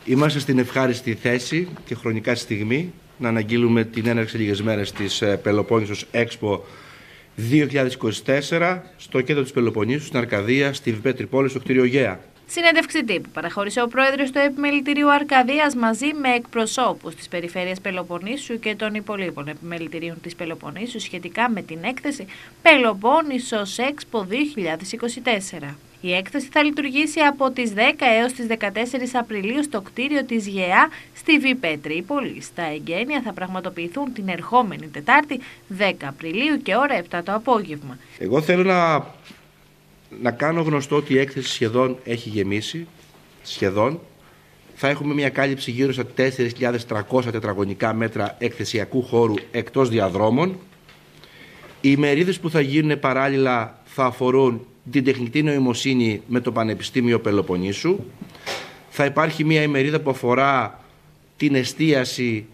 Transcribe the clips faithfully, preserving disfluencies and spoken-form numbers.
Είμαστε στην ευχάριστη θέση και χρονικά στιγμή να αναγγείλουμε την έναρξη λίγες μέρες της Πελοπόννησος Expo δύο χιλιάδες είκοσι τέσσερα στο κέντρο της Πελοποννήσου, στην Αρκαδία, στη Βιπέ Τρυπόλεως, στο κτίριο Γαία. Συνέντευξη τύπου παραχώρησε ο πρόεδρος του Επιμελητηρίου Αρκαδίας μαζί με εκπροσώπους της Περιφέρειας Πελοποννήσου και των υπολείπων επιμελητηρίων της Πελοποννήσου σχετικά με την έκθεση Πελοπόννησος Expo δύο χιλιάδες είκοσι τέσσερα. Η έκθεση θα λειτουργήσει από τις δέκα έως τις δεκατέσσερις Απριλίου στο κτίριο της ΓΕΑ στη Βιπέ Τρυπόλεως. Τα εγγένεια θα πραγματοποιηθούν την ερχόμενη Τετάρτη δέκα Απριλίου και ώρα επτά το απόγευμα. Εγώ θέλω να, να κάνω γνωστό ότι η έκθεση σχεδόν έχει γεμίσει. Σχεδόν. Θα έχουμε μια κάλυψη γύρω στα τέσσερις χιλιάδες τριακόσια τετραγωνικά μέτρα εκθεσιακού χώρου εκτός διαδρόμων. Οι ημερίδες που θα γίνουν παράλληλα θα αφορούν την τεχνητή νοημοσύνη με το Πανεπιστήμιο Πελοποννήσου. Θα υπάρχει μια ημερίδα που αφορά την εστίαση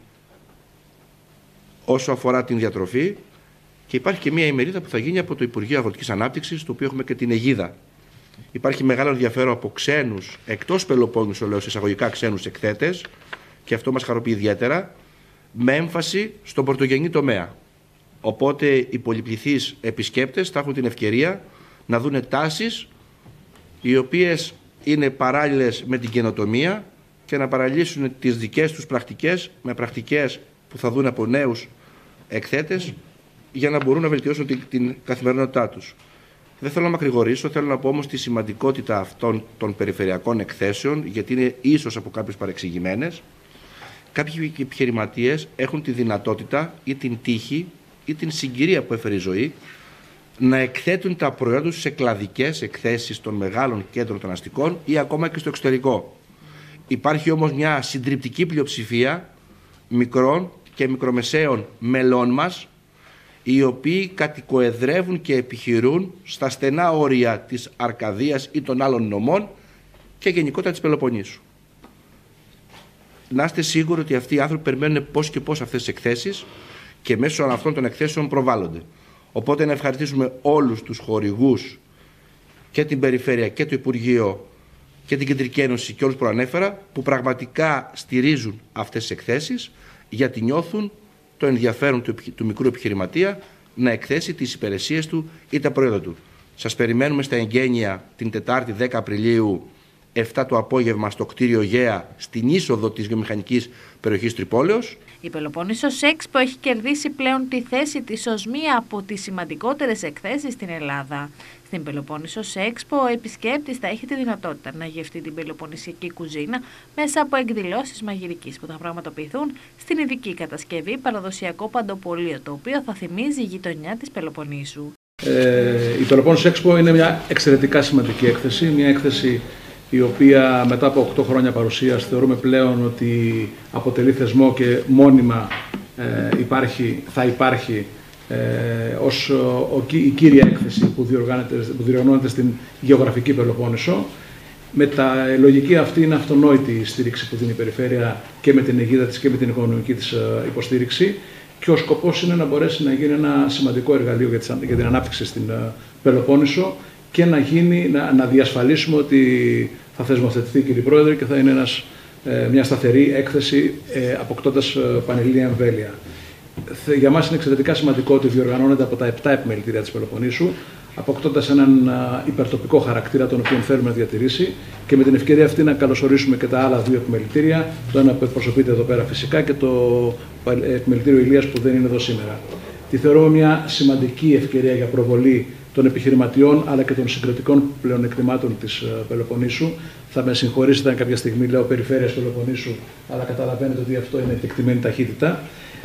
όσο αφορά την διατροφή και υπάρχει και μια ημερίδα που θα γίνει από το Υπουργείο Αγροτικής Ανάπτυξης, το οποίο έχουμε και την αιγίδα. Υπάρχει μεγάλο ενδιαφέρον από ξένους, εκτός Πελοπόννησου, λέω εισαγωγικά ξένους εκθέτες, και αυτό μας χαροποιεί ιδιαίτερα, με έμφαση στον πρωτογενή τομέα. Οπότε οι πολυπληθείς επισκέπτες θα έχουν την ευκαιρία να δούνε τάσεις οι οποίες είναι παράλληλες με την καινοτομία και να παραλύσουν τις δικές τους πρακτικές με πρακτικές που θα δουν από νέους εκθέτες για να μπορούν να βελτιώσουν την, την καθημερινότητά τους. Δεν θέλω να μακρηγορήσω, θέλω να πω όμως τη σημαντικότητα αυτών των περιφερειακών εκθέσεων, γιατί είναι ίσως από κάποιους παρεξηγημένες. Κάποιοι επιχειρηματίες έχουν τη δυνατότητα ή την τύχη ή την συγκυρία που έφερε η ζωή να εκθέτουν τα προϊόντα τους σε κλαδικές εκθέσεις των μεγάλων κέντρων των αστικών ή ακόμα και στο εξωτερικό. Υπάρχει όμως μια συντριπτική πλειοψηφία μικρών και μικρομεσαίων μελών μας, οι οποίοι κατοικοεδρεύουν και επιχειρούν στα στενά όρια της Αρκαδίας ή των άλλων νομών και γενικότερα της Πελοποννήσου. Να είστε σίγουροι ότι αυτοί οι άνθρωποι περιμένουν πώς και πώς αυτές τις εκθέσεις και μέσω αυτών των εκθέσεων προβάλλονται. Οπότε να ευχαριστήσουμε όλους τους χορηγούς και την Περιφέρεια και το Υπουργείο και την Κεντρική Ένωση και όλους που προανέφερα, που πραγματικά στηρίζουν αυτές τις εκθέσεις, γιατί νιώθουν το ενδιαφέρον του, του μικρού επιχειρηματία να εκθέσει τις υπηρεσίες του ή τα προϊόντα του. Σας περιμένουμε στα εγγένεια την Τετάρτη δέκα Απριλίου επτά το απόγευμα στο κτίριο Γαία, στην είσοδο της βιομηχανικής περιοχής Τρυπόλεως. Η Πελοπόννησος Expo έχει κερδίσει πλέον τη θέση της ως μία από τις σημαντικότερες εκθέσεις στην Ελλάδα. Στην Πελοπόννησος Expo ο επισκέπτης θα έχει τη δυνατότητα να γευτεί την πελοποννησιακή κουζίνα μέσα από εκδηλώσεις μαγειρικής που θα πραγματοποιηθούν στην ειδική κατασκευή παραδοσιακό παντοπολείο, το οποίο θα θυμίζει η γειτονιά της Πελοποννήσου. Ε, η Πελοπόννησος Expo είναι μια εξαιρετικά σημαντική έκθεση, μια έκθεση η οποία μετά από οκτώ χρόνια παρουσίας θεωρούμε πλέον ότι αποτελεί θεσμό και μόνιμα ε, υπάρχει, θα υπάρχει ε, ως ο, ο, η κύρια έκθεση που διοργανώνεται, που διοργανώνεται στην γεωγραφική Πελοπόννησο. Με τα λογική αυτή είναι αυτονόητη η στήριξη που δίνει η Περιφέρεια και με την αιγίδα της και με την οικονομική της υποστήριξη, και ο σκοπός είναι να μπορέσει να γίνει ένα σημαντικό εργαλείο για, τις, για την ανάπτυξη στην Πελοπόννησο και να, γίνει, να, να διασφαλίσουμε ότι θα θεσμοθετηθεί, κύριε Πρόεδρε, και θα είναι ένας, ε, μια σταθερή έκθεση ε, αποκτώντας ε, πανελλήνια εμβέλεια. Για μας είναι εξαιρετικά σημαντικό ότι διοργανώνεται από τα επτά επιμελητήρια της Πελοποννήσου, αποκτώντας έναν α, υπερτοπικό χαρακτήρα, τον οποίο θέλουμε να διατηρήσει, και με την ευκαιρία αυτή να καλωσορίσουμε και τα άλλα δύο επιμελητήρια, το ένα που εκπροσωπείται εδώ πέρα φυσικά και το επιμελητήριο Ηλίας που δεν είναι εδώ σήμερα. Τη θεωρούμε μια σημαντική ευκαιρία για προβολή των επιχειρηματιών αλλά και των συγκριτικών πλεονεκτημάτων της Πελοποννήσου. Θα με συγχωρήσετε αν κάποια στιγμή λέω Περιφέρειας Πελοποννήσου, αλλά καταλαβαίνετε ότι αυτό είναι εκτεκτημένη ταχύτητα,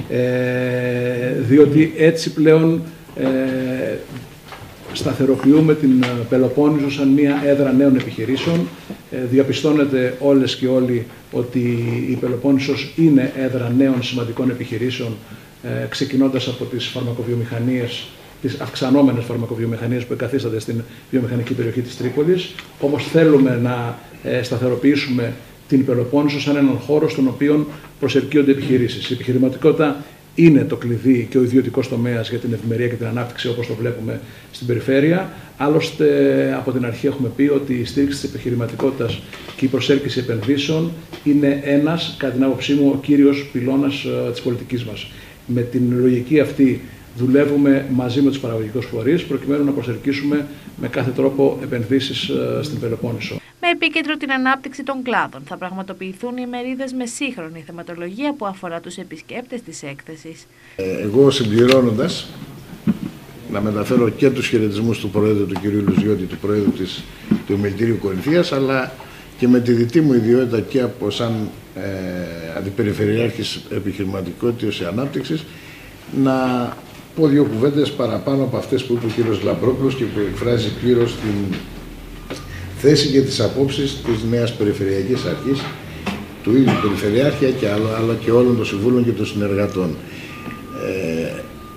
ε, διότι έτσι πλέον ε, σταθεροποιούμε την Πελοπόννησο σαν μια έδρα νέων επιχειρήσεων. Ε, διαπιστώνεται όλες και όλοι ότι η Πελοπόννησος είναι έδρα νέων σημαντικών επιχειρήσεων, ε, ξεκινώντας από τις φαρμακοβιομηχανίες, τις αυξανόμενες φαρμακοβιομηχανίες που εγκαθίστανται στην βιομηχανική περιοχή της Τρίπολης. Όμως θέλουμε να ε, σταθεροποιήσουμε την Πελοπόννησο σαν έναν χώρο στον οποίο προσελκύονται επιχειρήσεις. Η επιχειρηματικότητα είναι το κλειδί και ο ιδιωτικός τομέας για την ευημερία και την ανάπτυξη, όπως το βλέπουμε στην περιφέρεια. Άλλωστε, από την αρχή έχουμε πει ότι η στήριξη της επιχειρηματικότητας και η προσέλκυση επενδύσεων είναι ένας, κατά την άποψή μου, ο κύριος πυλώνας της πολιτικής μας. Με την λογική αυτή δουλεύουμε μαζί με τους παραγωγικούς φορείς προκειμένου να προσελκύσουμε με κάθε τρόπο επενδύσεις στην Πελοπόννησο. Με επίκεντρο την ανάπτυξη των κλάδων θα πραγματοποιηθούν οι ημερίδες με σύγχρονη θεματολογία που αφορά τους επισκέπτες της έκθεσης. Εγώ συμπληρώνοντας, να μεταφέρω και τους χαιρετισμούς του Προέδρου του κ. Λουζιώτη, του Προέδρου της, του Επιμελητηρίου Κορινθίας, αλλά και με τη δική μου ιδιότητα και από σαν ε, Αντιπεριφερειάρχης Επιχειρηματικότητας και Ανάπτυξης, να πω δύο κουβέντες παραπάνω από αυτές που είπε ο κ. Λαμπρόπουλος και που εκφράζει πλήρως την θέση και τις απόψεις της νέας Περιφερειακής Αρχής, του ίδιου Περιφερειάρχη και αλλά και όλων των συμβούλων και των συνεργατών. Ε,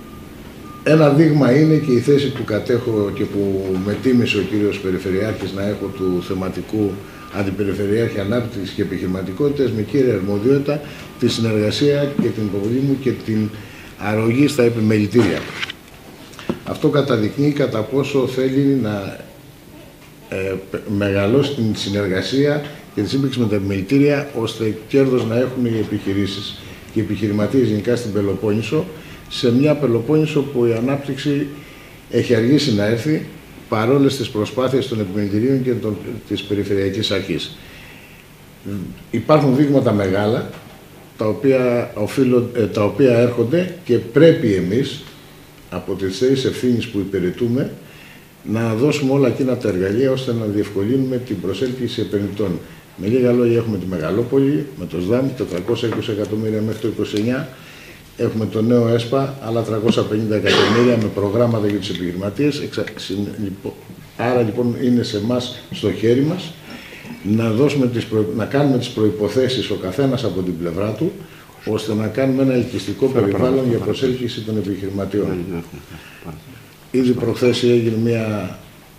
ένα δείγμα είναι και η θέση που κατέχω και που με τίμησε ο κύριος Περιφερειάρχης να έχω του θεματικού Αντιπεριφερειάρχη Ανάπτυξης και Επιχειρηματικότητας, με κύρια αρμοδιότητα τη συνεργασία και την υποβολή μου και την αρρωγή στα επιμελητήρια. Αυτό καταδεικνύει κατά πόσο θέλει να ε, μεγαλώσει την συνεργασία και τη σύμπηξη με τα επιμελητήρια, ώστε κέρδος να έχουν οι επιχειρήσεις και οι επιχειρηματίες γενικά στην Πελοπόννησο, σε μια Πελοπόννησο που η ανάπτυξη έχει αργήσει να έρθει παρόλες τις προσπάθειες των επιμελητηρίων και των, της Περιφερειακής Αρχής. Υπάρχουν δείγματα μεγάλα τα οποία, οφείλω, ε, τα οποία έρχονται και πρέπει εμείς από τις θέσεις ευθύνης που υπηρετούμε να δώσουμε όλα εκείνα τα εργαλεία ώστε να διευκολύνουμε την προσέλκυση επενδυτών. Με λίγα λόγια, έχουμε τη Μεγαλόπολη με το ΣΔΑΜ, τετρακόσια είκοσι εκατομμύρια μέχρι το είκοσι εννιά. Έχουμε το νέο ΕΣΠΑ, άλλα τριακόσια πενήντα εκατομμύρια με προγράμματα για τους επιχειρηματίες. Άρα λοιπόν είναι σε εμάς, στο χέρι μας, να, δώσουμε τις προ... να κάνουμε τις προϋποθέσεις ο καθένας από την πλευρά του, ώστε να κάνουμε ένα ελκυστικό περιβάλλον για προσέλκυση των επιχειρηματιών. Ήδη προχθές έγινε μια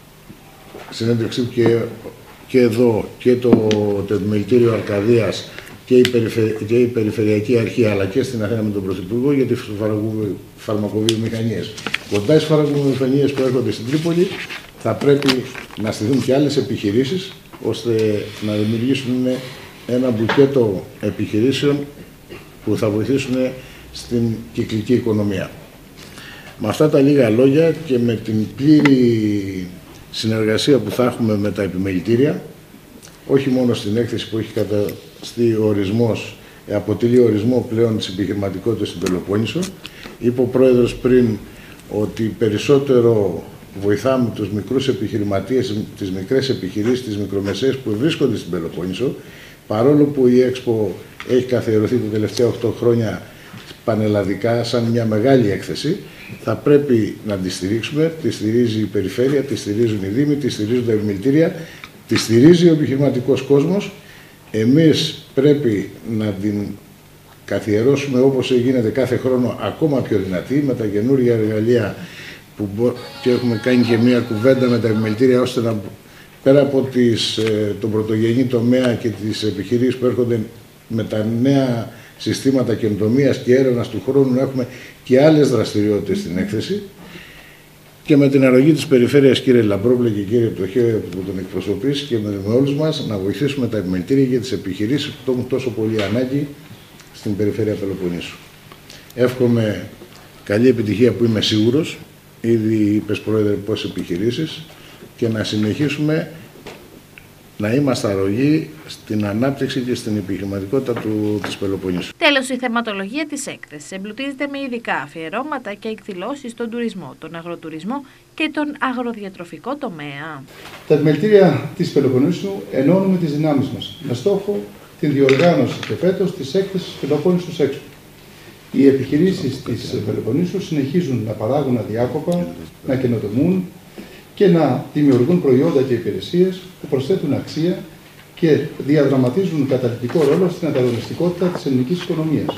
συνέντευξη και, και εδώ και το, το Επιμελητήριο Αρκαδίας και η, περιφερ... και η Περιφερειακή Αρχή, αλλά και στην Αθήνα με τον Πρωθυπουργό για τις φαρμακοβιομηχανίες. Κοντά στις φαρμακοβιομηχανίες που έρχονται στην Τρίπολη θα πρέπει να στηθούν και άλλες επιχειρήσεις, ώστε να δημιουργήσουν ένα μπουκέτο επιχειρήσεων που θα βοηθήσουν στην κυκλική οικονομία. Με αυτά τα λίγα λόγια και με την πλήρη συνεργασία που θα έχουμε με τα επιμελητήρια, όχι μόνο στην έκθεση που έχει καταστεί ορισμός, αποτελεί ορισμό πλέον της επιχειρηματικότητας στην Πελοπόννησο. Είπε ο Πρόεδρος πριν ότι περισσότερο βοηθάμε τους μικρούς επιχειρηματίες, τις μικρές επιχειρήσεις, τις μικρομεσαίες που βρίσκονται στην Πελοπόννησο, παρόλο που η Έξπο έχει καθιερωθεί τα τελευταία οκτώ χρόνια πανελλαδικά σαν μια μεγάλη έκθεση, θα πρέπει να τη στηρίξουμε. Τη στηρίζει η Περιφέρεια, τη στηρίζουν οι Δήμοι, τη στηρίζουν τα επιμελητήρια, τη στηρίζει ο επιχειρηματικός κόσμος. Εμείς πρέπει να την καθιερώσουμε όπως γίνεται κάθε χρόνο ακόμα πιο δυνατή, με τα καινούργια εργαλεία που και έχουμε κάνει και μία κουβέντα με τα επιμελητήρια, ώστε να, πέρα από τις, τον πρωτογενή τομέα και τις επιχειρήσεις που έρχονται με τα νέα συστήματα καινοτομίας και έρευνας του χρόνου, να έχουμε και άλλες δραστηριότητες στην έκθεση, και με την αρρωγή της Περιφέρειας, κύριε Λαμπρόπουλε και κύριε Πτωχέ που τον εκπροσωπείς, και με, με όλους μας να βοηθήσουμε τα επιμελητήρια για τις επιχειρήσεις που το έχουν τόσο πολύ ανάγκη στην Περιφέρεια Πελοποννήσου. Εύχομαι καλή επιτυχία, που είμαι σίγουρος. Ήδη είπες, Πρόεδρε, πόσες επιχειρήσεις, και να συνεχίσουμε να είμαστε αρρωγοί στην ανάπτυξη και στην επιχειρηματικότητα του, της Πελοποννήσου. Τέλος, η θεματολογία της έκθεσης εμπλουτίζεται με ειδικά αφιερώματα και εκδηλώσεις στον τουρισμό, τον αγροτουρισμό και τον αγροδιατροφικό τομέα. Τα επιμελητήρια της Πελοποννήσου ενώνουμε τις δυνάμεις μας με στόχο την διοργάνωση και φέτος της έκθεσης Πελοπόννησος Έξπο. Οι επιχειρήσεις της Πελοποννήσου συνεχίζουν να παράγουν αδιάκοπα, να καινοτομούν και να δημιουργούν προϊόντα και υπηρεσίες που προσθέτουν αξία και διαδραματίζουν καταλυτικό ρόλο στην ανταγωνιστικότητα της ελληνικής οικονομίας.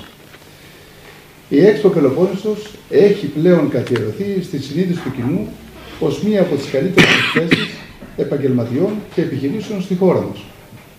Η Έξπο Πελοπόννησος έχει πλέον καθιερωθεί στη συνείδηση του κοινού ως μία από τις καλύτερες εκθέσεις επαγγελματιών και επιχειρήσεων στη χώρα μας.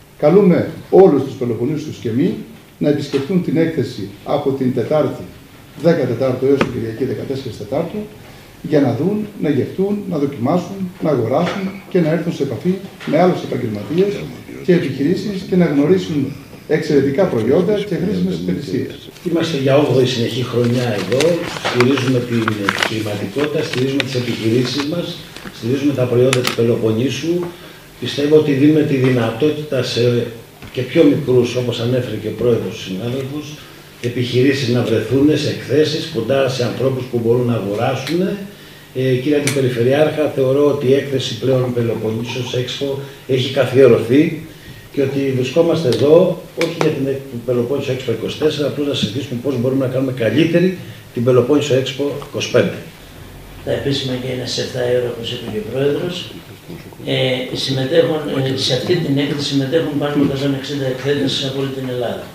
Καλούμε όλους τους Πελοποννήσους και μη να επισκεφτούν την έκθεση από την Τετάρτη δέκα Τετάρτου έως την Κυριακή δεκατέσσερα Τετάρτου, για να δουν, να γευτούν, να δοκιμάσουν, να αγοράσουν και να έρθουν σε επαφή με άλλους επαγγελματίες και επιχειρήσεις και να γνωρίσουν εξαιρετικά προϊόντα και χρήσιμες υπηρεσίες. Είμαστε για όγδοη συνεχή χρονιά εδώ, στηρίζουμε την επιχειρηματικότητα, στηρίζουμε τις επιχειρήσεις μας, στηρίζουμε τα προϊόντα της Πελοποννήσου. Πιστεύω ότι δίνουμε τη δυνατότητα σε και πιο μικρούς, όπως ανέφερε και ο πρόεδρος του συνάδελφους, επιχειρήσεις να βρεθούν σε εκθέσεις κοντά σε ανθρώπους που μπορούν να αγοράσουν. Ε, κύριε Αντιπεριφερειάρχα, θεωρώ ότι η έκθεση πλέον Πελοποννήσους Expo έχει καθιερωθεί και ότι βρισκόμαστε εδώ όχι για την Πελοπόννησο Expo είκοσι τέσσερα, απλώς να συζητήσουμε πώς μπορούμε να κάνουμε καλύτερη την Πελοπόννησο Expo είκοσι πέντε. Τα επίσημα και είναι σε επτά ευρώ, όπως είπε και ο Πρόεδρος. Ε, συμμετέχουν, ε, σε αυτή την έκθεση συμμετέχουν πάνω από εκατόν εξήντα εκθέτες από όλη την Ελλάδα.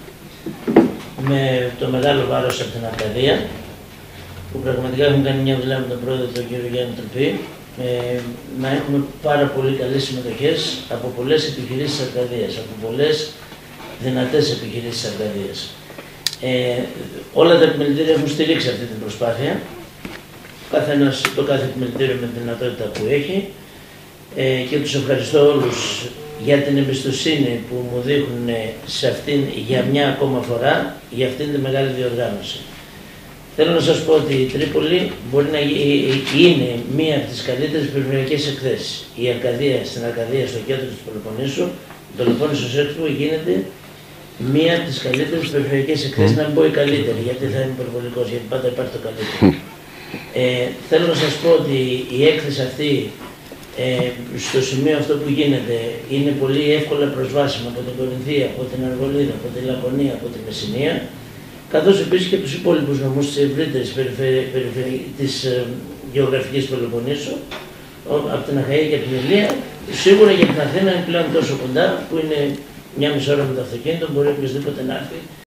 Με το μεγάλο βάρος από την Αρκαδία, που πραγματικά έχουν κάνει μια δουλειά με τον Πρόεδρο, τον κύριο Γιάννη Τροπή, ε, να έχουμε πάρα πολύ καλές συμμετοχές από πολλές επιχειρήσεις της Αρκαδίας, από πολλές δυνατές επιχειρήσεις της Αρκαδίας. Ε, όλα τα επιμελητήρια έχουν στηρίξει αυτή την προσπάθεια, καθένας, το κάθε επιμελητήριο με τη δυνατότητα που έχει, ε, και τους ευχαριστώ όλους για την εμπιστοσύνη που μου δείχνουν σε αυτήν για μια ακόμα φορά, για αυτήν τη μεγάλη διοργάνωση. Θέλω να σας πω ότι η Τρίπολη μπορεί να είναι μία από τις καλύτερες περιφερειακές εκθέσεις. Η Αρκαδία, στην Αρκαδία, στο κέντρο της Πελοποννήσου, το Πελοπόννησος Expo γίνεται μία από τις καλύτερες περιφερειακές εκθέσεις, mm. να μην πω η καλύτερη, γιατί θα είμαι υπερβολικός, γιατί πάντα υπάρχει το καλύτερο. Ε, θέλω να σας πω ότι η έκθεση αυτή, ε, στο σημείο αυτό που γίνεται, είναι πολύ εύκολα προσβάσιμα από την Κορινθία, από την Αργολίδα, από την Λακωνία, από τη Μεσσηνία, καθώς επίσης και τους υπόλοιπους νομούς της ευρύτερης περιφερειακής της ε, γεωγραφικής Πελοποννήσου, από την Αχαΐα και από την Ηλία. Σίγουρα για την Αθήνα είναι πλέον τόσο κοντά, που είναι μια μισή ώρα με το αυτοκίνητο, μπορεί οποιοδήποτε να έρθει